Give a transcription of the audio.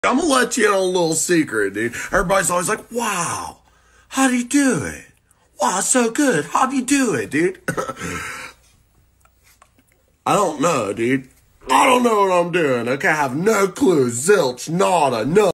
I'm gonna let you in on a little secret, dude. Everybody's always like, wow, how do you do it? Wow, so good. How do you do it, dude? I don't know, dude. I don't know what I'm doing. Okay, I have no clue. Zilch, nada, no.